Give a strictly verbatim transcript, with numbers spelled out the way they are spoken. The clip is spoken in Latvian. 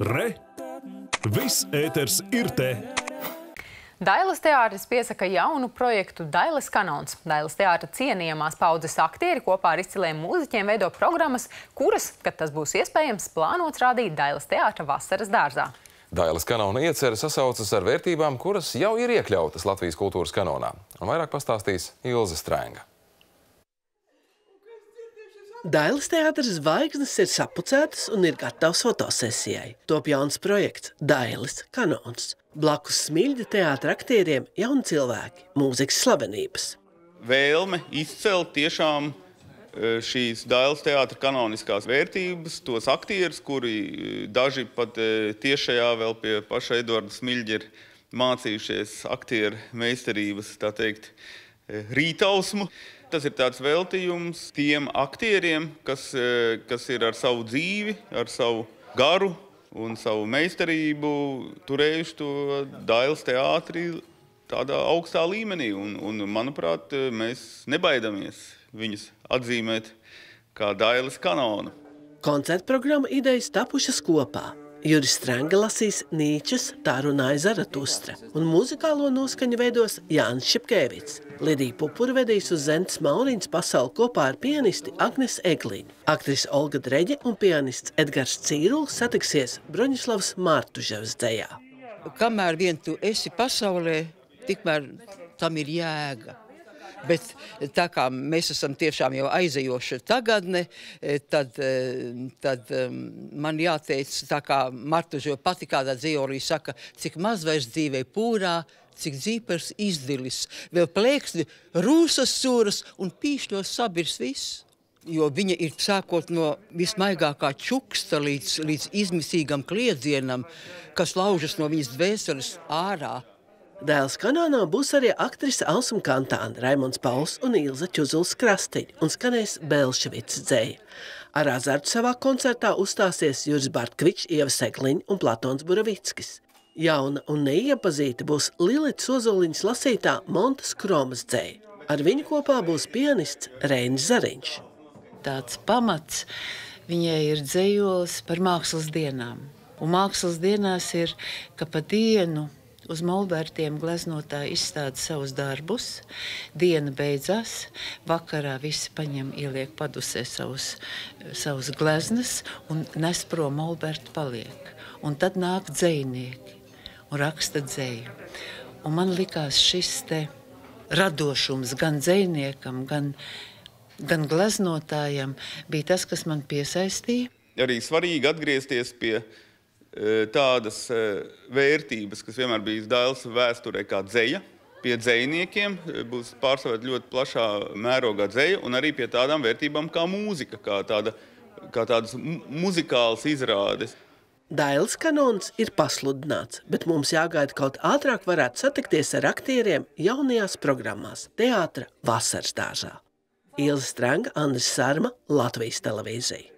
Re! Viss ēters ir te! Dailes teātris piesaka jaunu projektu Dailes kanons. Dailes teātra cienījamās paudzes aktieri kopā ar izciliem mūziķiem veido programmas, kuras, kad tas būs iespējams, plānots rādīt Dailes teātra vasaras dārzā. Dailes kanona iecerē sasaucas ar vērtībām, kuras jau ir iekļautas Latvijas kultūras kanonā. Un vairāk pastāstīs Ilze Strēnga. Dailes teātra zvaigznes ir sapucētas un ir gatavs fotosesijai. Top jauns projekts Dailes kanons. Blakus Smiļģa teātra aktieriem jauni cilvēki, mūzikas slavenības. Vēlme izcelt tiešām šīs Dailes teātra kanoniskās vērtības, tos aktierus, kuri daži pat tiešajā vēl pie paša Eduarda Smiļģa ir mācījušies aktieru meistarības, tā teikt, rītausmu. Tas ir tāds veltījums tiem aktieriem, kas, kas ir ar savu dzīvi, ar savu garu un savu meistarību turējuši to Dailes teātri tādā augstā līmenī. Un, un, manuprāt, mēs nebaidamies viņus atzīmēt kā Dailes kanonu. Koncertprogramma idejas tapušas kopā. Juris Strēnga lasīs Nīčes Tā runāja Zaratustra, un muzikālo noskaņu veidos Jānis Šepkēvits. Lidija Pupura vedīs uz Zentas Mauriņas pasauli kopā ar pianisti Agnes Egliņu. Aktrise Olga Dreģe un pianists Edgars Cīruls satiksies Broņislavas Mārtuževas dzejā. Kamēr vien tu esi pasaulē, tikmēr tam ir jēga. Bet tā kā mēs esam tiešām jau aizejoši tagadne, tad, tad man jāteic, tā kā Martuževa pati kādā dzīvorī saka, cik maz vairs dzīvē pūrā, cik dzīpers izdilis, vēl plēksni rūsas sūras un pīšļos sabirs viss. Jo viņa ir sākot no vismaigākā čuksta līdz, līdz izmisīgam kliedzienam, kas laužas no viņas dvēseles ārā. Dailes kanonā būs arī aktrise Alsuma Kantāne, Raimonds Pauls un Ilze Čuzuls-Krastiņa un skanēs Belševica dzeja. Ar azartu savā koncertā uzstāsies Juris Bartkvičs, Ieva Segliņa un Platons Buravickis. Jauna un neiepazīta būs Lilita Ozoliņas lasītā Montes Kromas dzeja. Ar viņu kopā būs pianists Reinis Zariņš. Tāds pamats viņai ir dzejols par mākslas dienām. Un mākslas dienās ir, ka pa dienu uz molbertiem gleznotāji izstāda savus darbus, diena beidzās, vakarā visi paņem, ieliek padusē savus, savus gleznas un nes prom molberti paliek. Un tad nāk dzejnieki un raksta dzeju. Un man likās šis te radošums gan dzejniekam, gan, gan gleznotājam bija tas, kas man piesaistīja. Arī svarīgi atgriezties pie tādas vērtības, kas vienmēr bijis Dailes vēsturē kā dzeja. Pie dzejniekiem būs pārstāvēt ļoti plašā mērogā dzeja un arī pie tādām vērtībām kā mūzika, kā, tāda, kā tādas muzikālas izrādes. Dailes kanons ir pasludināts, bet mums jāgaida kaut ātrāk varētu satikties ar aktieriem jaunajās programmās Teātra vasaras dārzā. Ilze Strēnga, Andris Sarma, Latvijas televīzija.